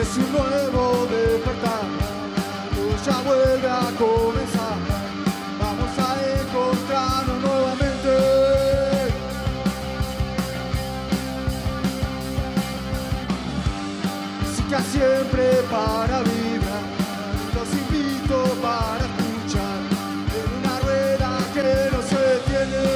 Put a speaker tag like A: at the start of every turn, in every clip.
A: es un nuevo despertar, todo ya vuelve a comenzar. Vamos a encontrarnos nuevamente. Música siempre para vibrar, los invito para escuchar en una rueda que no se detiene.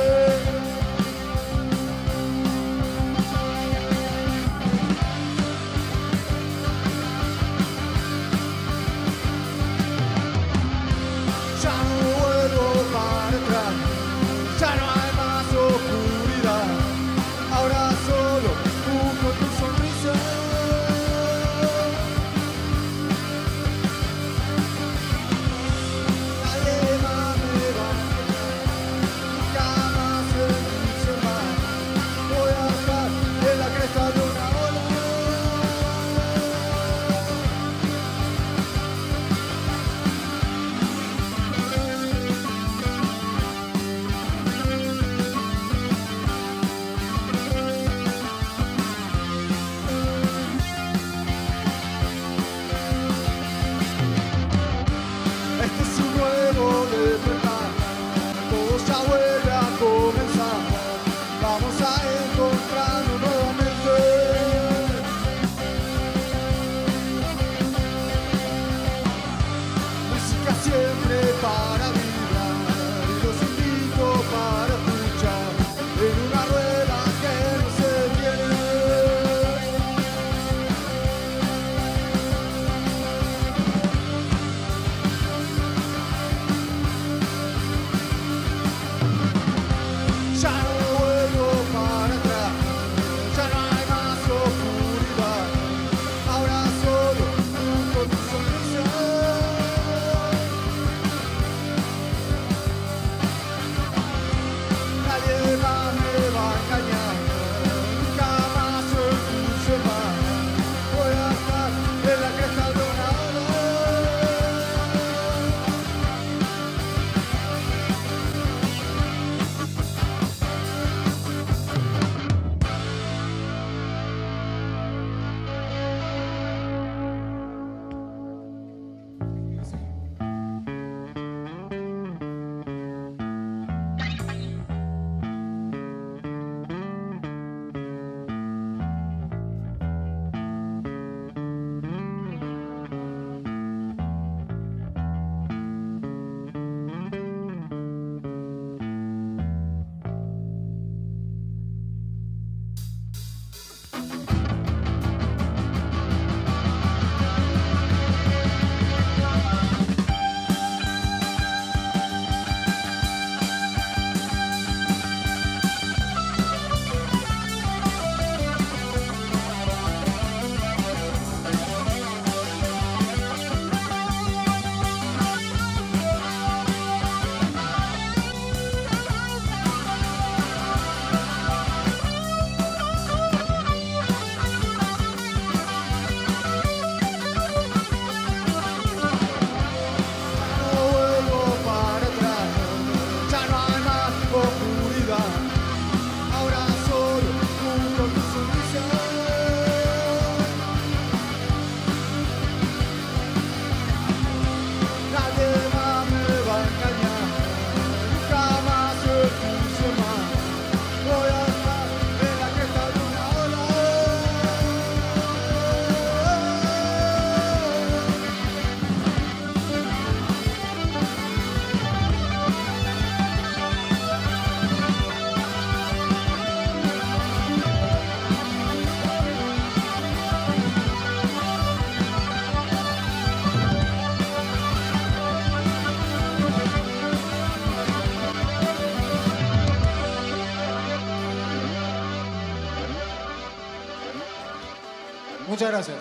A: Muchas gracias.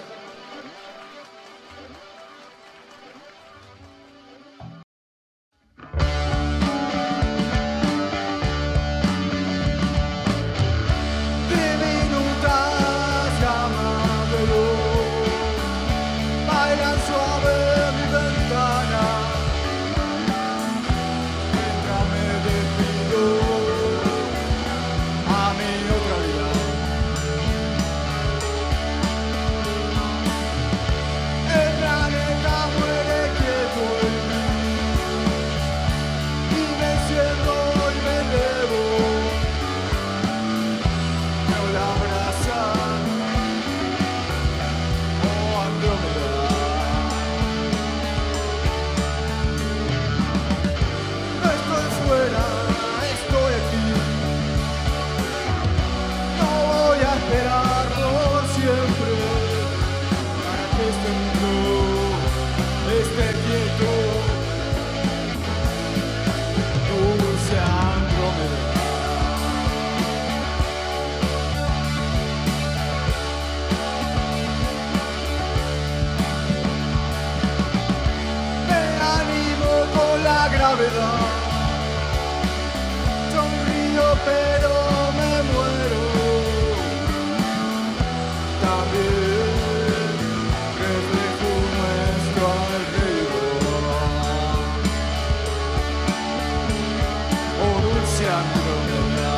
A: gravedad. Sonrío pero me muero. También reflejo nuestro alrededor. Oh dulce Andrómeda.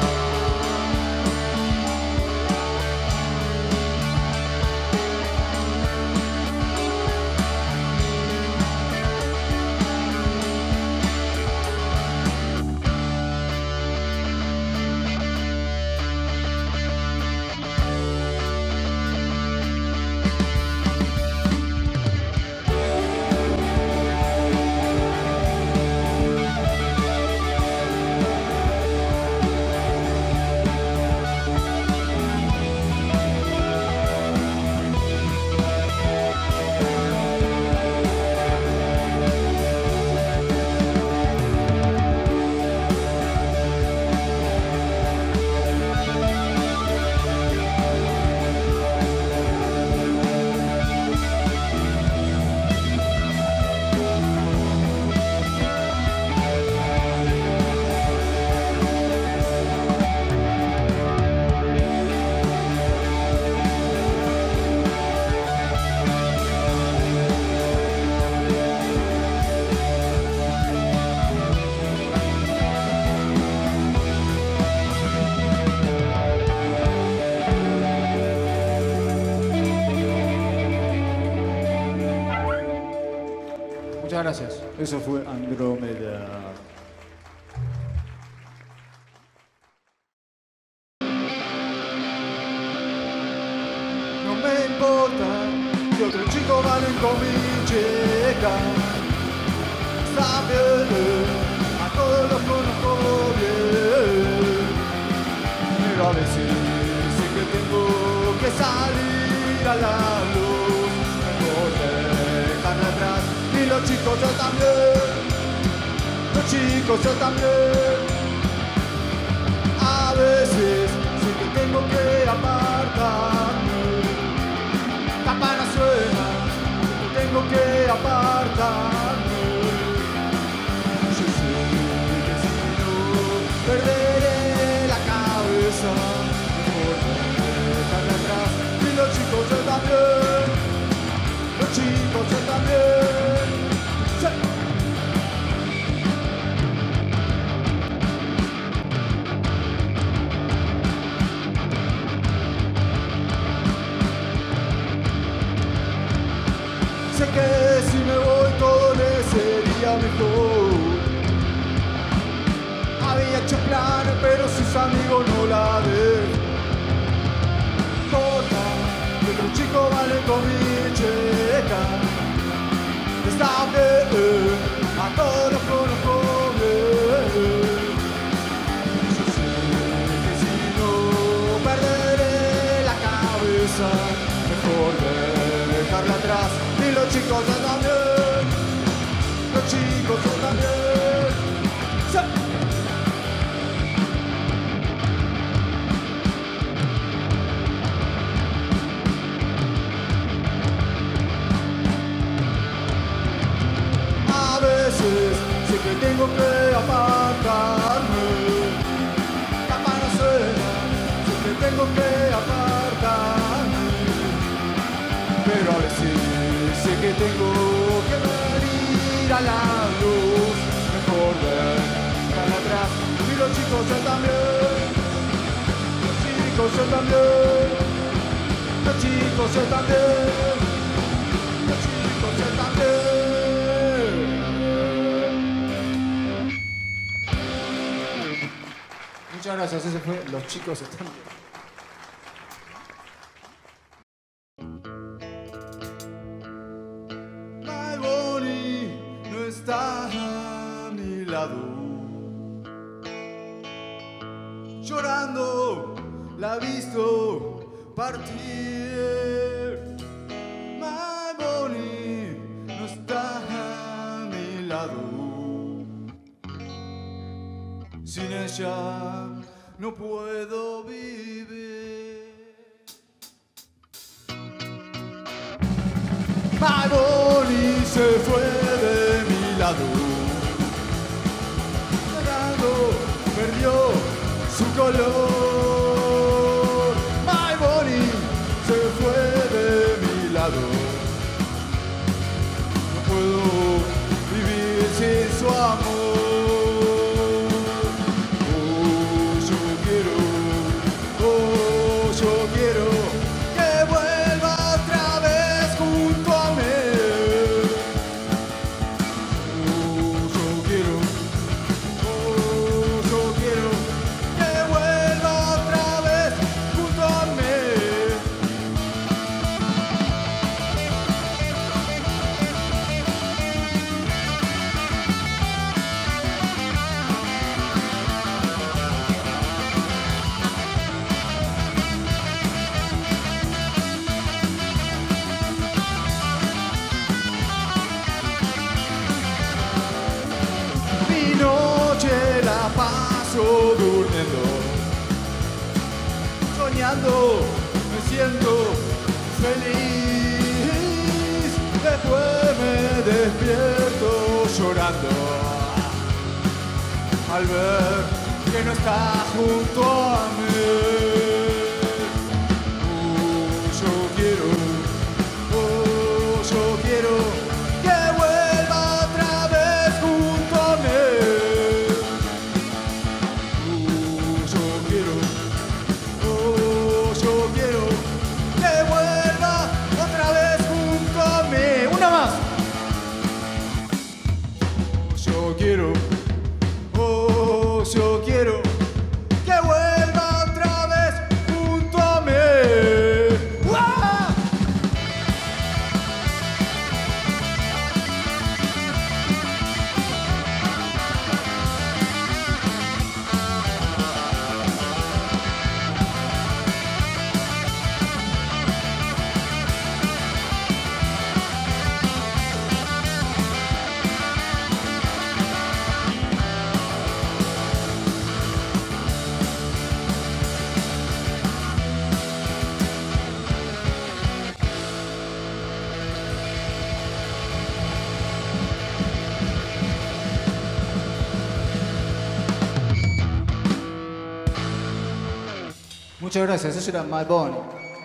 B: Muchas gracias. Eso fue Andrómeda.
A: No me importa que otros chicos valen con mi checa. Está bien, a todos los conozco bien. Pero a veces sé que tengo que salir a la luz. Mejor dejarme atrás. Y los chicos yo también. Los chicos yo también. A veces sé que tengo que apartarme. Campana suena, tengo que apartarme. Yo sé que si no perderé la cabeza. Mejor dejarme atrás. Y los chicos yo también. Los chicos yo también. Sí. Sé que si me voy todo le sería mejor. Había hecho planes pero sus amigos no la ven. Corta, que otros chicos valen con mi checa. Está bien, a todos los conozco bien. Yo sé que si no perderé la cabeza. Mejor dejarla atrás. Y los chicos yo también. Los chicos yo también. Sí. A veces sé que tengo que apartarme. Campana suena, sé que tengo que apartarme. Pero a veces sé que tengo que venir a la luz. Mejor dejar atrás. Y los chicos yo también. Los chicos yo también. Los chicos yo también. Los chicos yo también.
B: Muchas gracias. Ese fue Los chicos están bien.
A: My Bonnie no está a mi lado. Llorando la he visto partir. My Bonnie no está a mi lado. Sin ella no puedo vivir. My Bonnie se fue de mi lado. dolor. My Bonnie se fue de mi lado. No puedo vivir sin su amor. Yo quiero que vuelva otra vez junto a mí. Yo quiero que vuelva otra vez junto a mí. Mi noche la paso durmiendo, soñando, me siento feliz. Después me despierto llorando al ver que no está junto a mí. Yo quiero que vuelva otra vez junto a mí. Yo quiero que vuelva otra vez junto a mí. Una más. Yo quiero que vuelva otra vez junto a mí. ¡Uah!
B: Muchas gracias, eso era My Bonnie.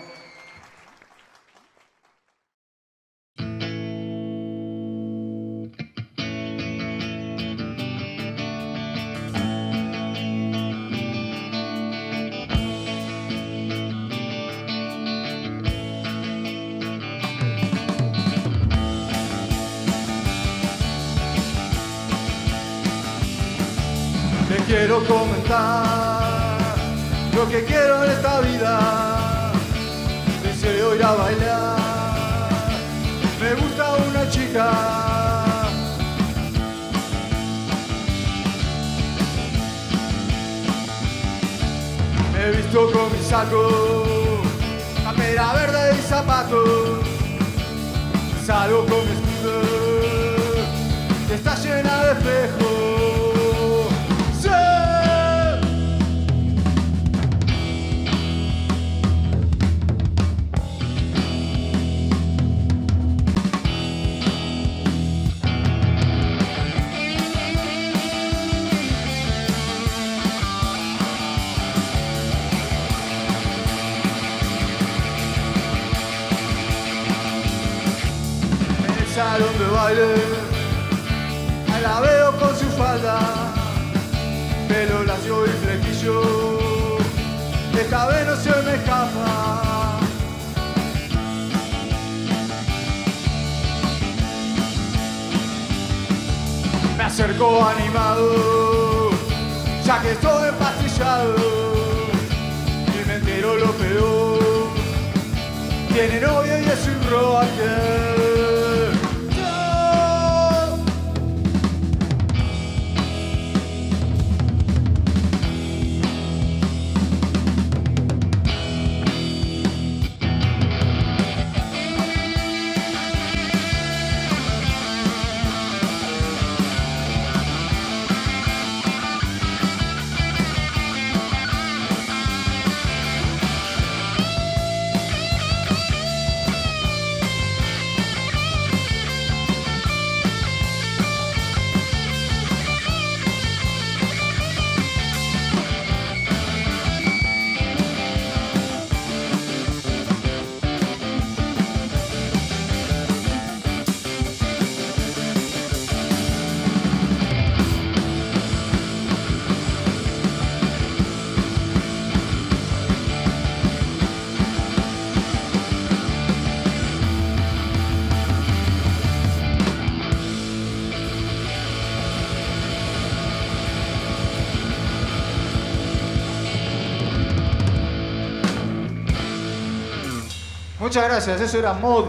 A: Te quiero comentar lo que quiero en esta vida. Deseo ir a bailar, me gusta una chica. Me he visto con mi saco, campera verde y zapatos. Salgo con mi scooter, que está llena de espejos. Salón de baile, ahí la veo con su falda, pelo lacio y flequillo, esta vez no se me escapa. Me acerco animado, ya que estoy empastillado, y me entero lo peor, tiene novio y es un rocker.
B: Muchas gracias, eso era Mod.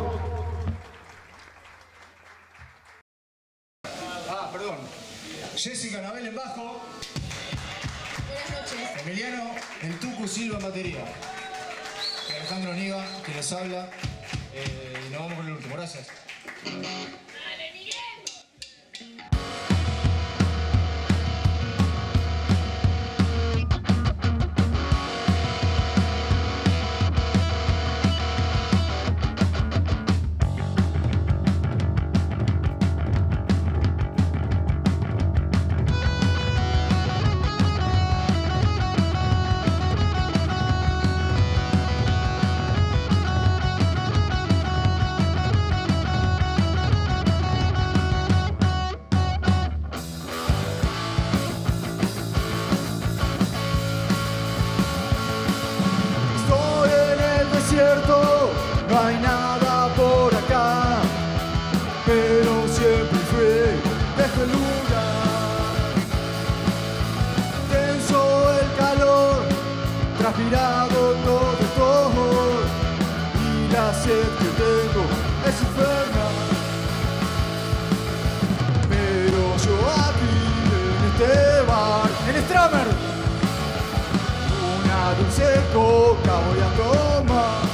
B: Ah, perdón. Jessica Nabel en bajo.
C: Buenas noches.
B: Emiliano El Tucu Silva en batería. Y Alejandro Niga, que les habla. Y nos vamos con el último. Gracias. No hay nada por acá, pero siempre fui de este lugar. Tenso el calor, transpirado todo, y la sed que tengo es infernal. Pero yo aquí en este bar, en Stramer, una dulce coca voy a tomar.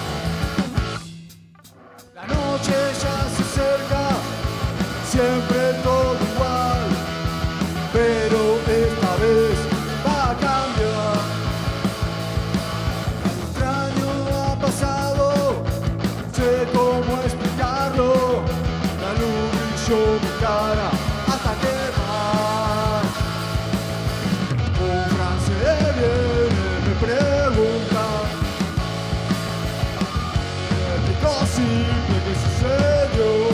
B: La noche ya se acerca, siempre todo igual, pero esta vez va a cambiar. Algo extraño ha pasado, sé cómo explicarlo. La luz brilló mi cara hasta quemar. Un francés viene, me pregunta, simple que sucedió.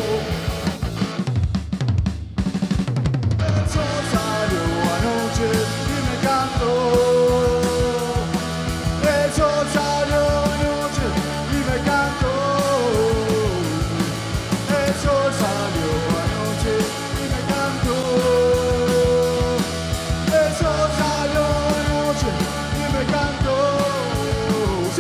B: El sol salió anoche y me cantó. El sol salió anoche y me cantó. El sol salió anoche y me cantó. El sol salió anoche y me cantó. ¡Sí!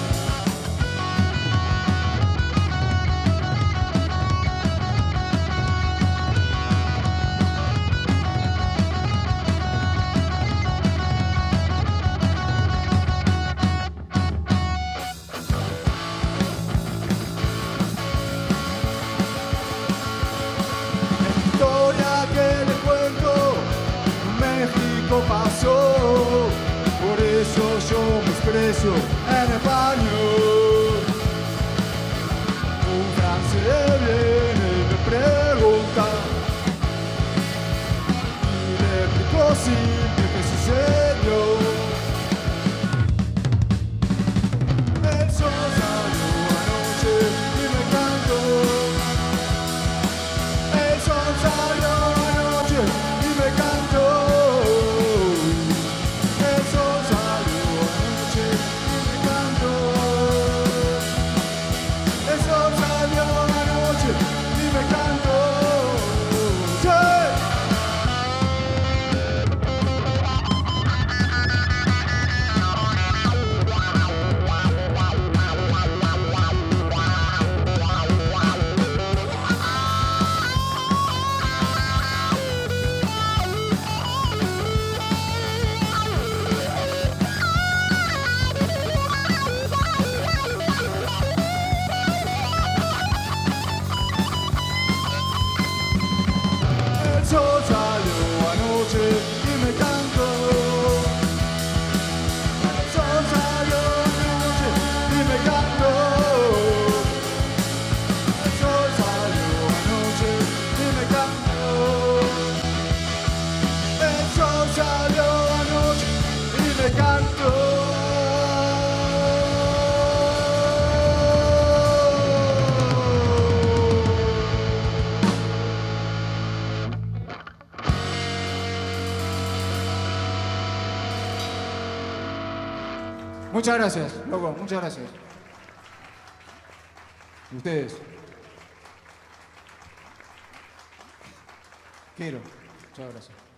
B: Pasó, por eso yo me expreso en español. Un francés viene y me pregunta, y le explico simple qué sucedió. El sol salió anoche y me cantó. El sol salió anoche y me cantó. El sol salió anoche y me cantó. El sol salió anoche y me cantó. El sol salió anoche y me cantó. El sol salió anoche y me cantó. Muchas gracias, loco, muchas gracias. ¿Y ustedes? Quiero. Muchas gracias.